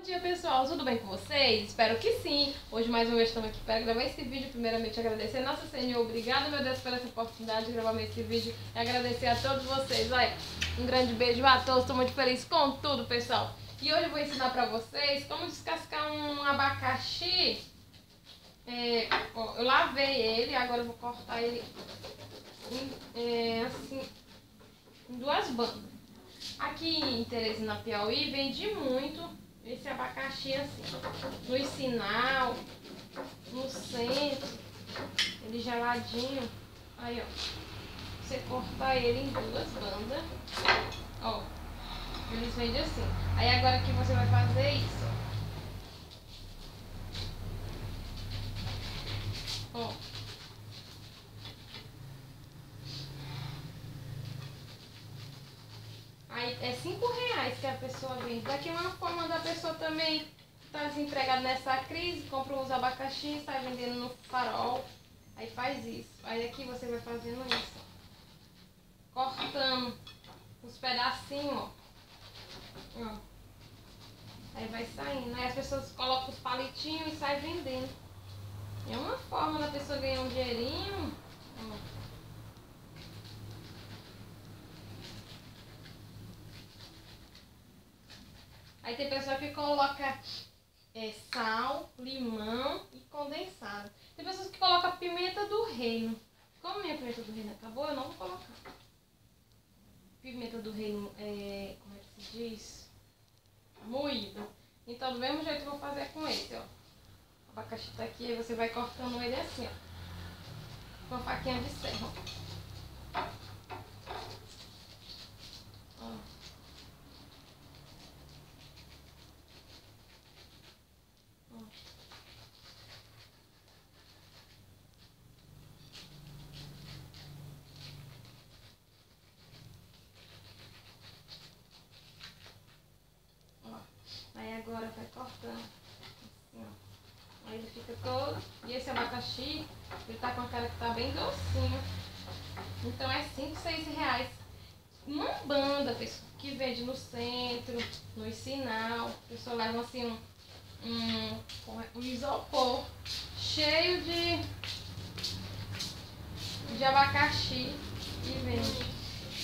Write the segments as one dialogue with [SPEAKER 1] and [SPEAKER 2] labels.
[SPEAKER 1] dia, pessoal, tudo bem com vocês? Espero que sim. Hoje mais uma vez estamos aqui para gravar esse vídeo. Primeiramente agradecer Nosso Senhor, obrigado meu Deus por essa oportunidade de gravar esse vídeo e agradecer a todos vocês. Olha, um grande beijo a todos, estou muito feliz com tudo, pessoal. E hoje eu vou ensinar para vocês como descascar um abacaxi. Eu lavei ele, agora eu vou cortar ele assim, em duas bandas. Aqui em Teresina, Piauí, vende muito esse abacaxi assim, no Sinal, no centro, ele geladinho. Aí, ó, você corta ele em duas bandas, ó, eles vendem assim. Aí agora que você vai fazer isso, ó. Aí é R$5 que a pessoa vende. Daqui é uma forma da pessoa também estar desempregada nessa crise, compra uns abacaxi, sai vendendo no farol. Aí faz isso. Aí aqui você vai fazendo isso, ó, cortando os pedacinhos, ó. Aí vai saindo. Aí as pessoas colocam os palitinhos e saem vendendo. É uma forma da pessoa ganhar um dinheirinho, ó. Aí tem pessoa que coloca sal, limão e condensado. Tem pessoas que colocam pimenta do reino. Como minha pimenta do reino acabou, eu não vou colocar. Pimenta do reino, como é que se diz? Moída. Então do mesmo jeito eu vou fazer com esse, ó. O abacaxi tá aqui, aí você vai cortando ele assim, ó, com a faquinha de serra. Aí agora vai cortando assim, ó. Aí ele fica todo. E esse abacaxi, ele tá com a cara que tá bem docinho. Então é R$5, R$6. Uma banda, pessoal, que vende no centro, no Sinal. A pessoa leva assim um isopor cheio de abacaxi e vende.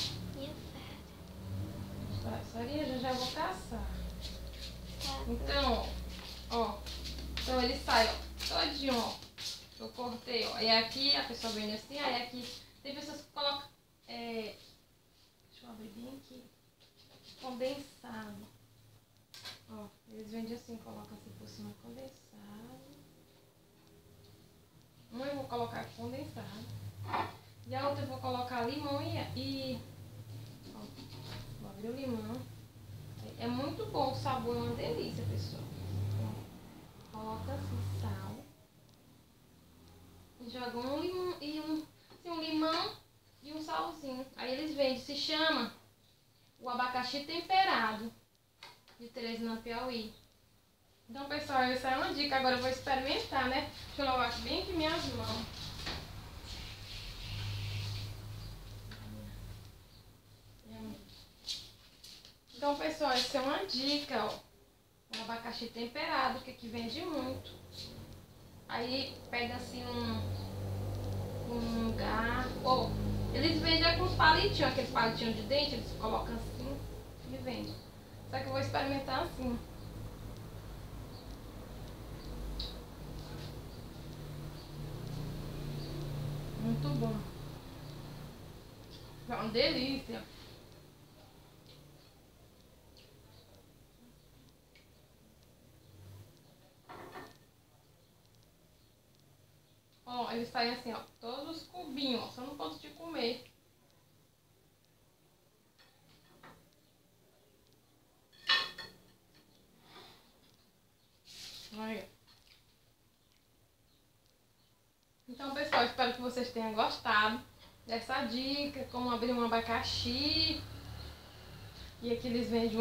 [SPEAKER 1] Sarinha, já vou caçar. Então, ó, então ele sai, ó, todinho, ó. Eu cortei, ó. E aqui a pessoa vende assim, aí aqui tem pessoas que colocam, deixa eu abrir bem aqui, condensado. Ó, eles vendem assim, colocam assim por cima condensado. Uma eu vou colocar condensado e a outra eu vou colocar limão e ó, vou abrir o limão. É muito bom o sabor, é uma delícia, pessoal. Ó, coloca assim sal e joga um limão e um limão e um salzinho. Aí eles vendem, se chama o abacaxi temperado de Teresina, Piauí. Então, pessoal, essa é uma dica. Agora eu vou experimentar, né? Deixa eu lavar bem aqui minhas mãos. Então, pessoal, essa é uma dica, ó. Um abacaxi temperado, que aqui vende muito. Aí pega assim um garfo. Eles vendem com os palitinhos, aqueles palitinhos de dente, eles colocam assim e vendem. Só que eu vou experimentar assim. Muito bom. É uma delícia. Ó, eles saem assim, ó, todos os cubinhos, ó, só no ponto de comer. Aí. Então, pessoal, espero que vocês tenham gostado dessa dica, como abrir um abacaxi. E aqui eles vendem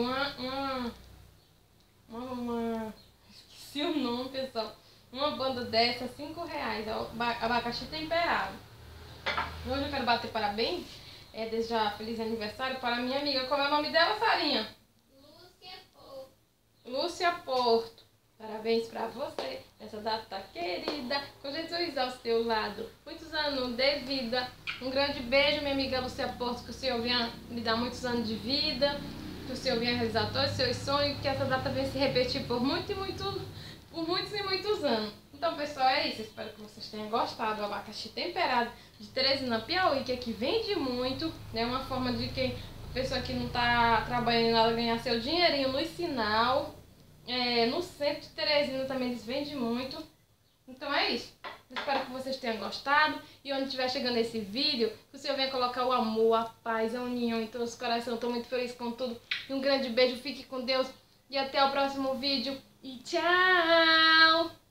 [SPEAKER 1] esqueci o nome, pessoal. Uma banda dessa, R$5, é o abacaxi temperado. Hoje eu quero bater parabéns, desejar feliz aniversário para minha amiga. Como é o nome dela, Sarinha? Lúcia Porto, parabéns pra você, essa data querida, com Jesus ao seu lado, muitos anos de vida. Um grande beijo, minha amiga Lúcia Porto, que o Senhor venha lhe dar muitos anos de vida, que o Senhor venha realizar todos os seus sonhos, que essa data venha se repetir por muitos e muitos anos. Então, pessoal, é isso. Espero que vocês tenham gostado do abacaxi temperado de Teresina, Piauí, que aqui vende muito. É uma forma de quem, pessoa que não está trabalhando nada, ganhar seu dinheirinho no sinal. No centro de Teresina também eles vendem muito. Então é isso. Espero que vocês tenham gostado. E onde estiver chegando esse vídeo, que o Senhor venha colocar o amor, a paz, a união em todos os corações. Estou muito feliz com tudo. E um grande beijo. Fique com Deus. E até o próximo vídeo. E tchau!